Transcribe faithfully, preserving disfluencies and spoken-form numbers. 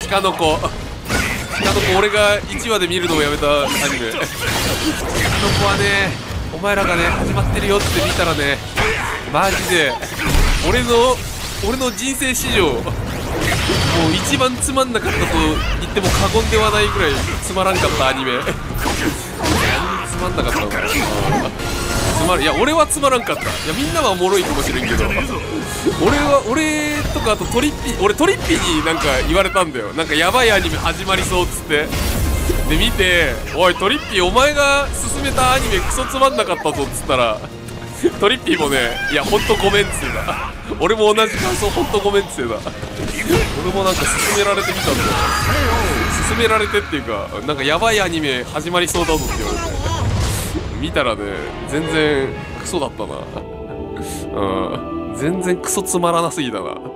鹿の子鹿の子、俺がいちわで見るのをやめたアニメ。鹿の子はね、お前らがね始まってるよって見たらね、マジで俺の俺の人生史上もう一番つまんなかったと言っても過言ではないぐらいつまらんかったアニメ。つまんなかったのかな。つまる、いや俺はつまらんかった。いやみんなはおもろいかもしれんけど、俺は俺とかあとトリッピー、俺トリッピーになんか言われたんだよ。なんかやばいアニメ始まりそうっつって。で見て、おいトリッピーお前が勧めたアニメクソつまんなかったぞっつったら、トリッピーもね、いやほんとごめんっつってた。俺も同じ感想、ほんとごめんっつってた。俺もなんか勧められてみたんだよ。勧められてっていうか、なんかやばいアニメ始まりそうだぞって言われて見たらね、全然クソだったな。うん、全然クソつまらなすぎたな。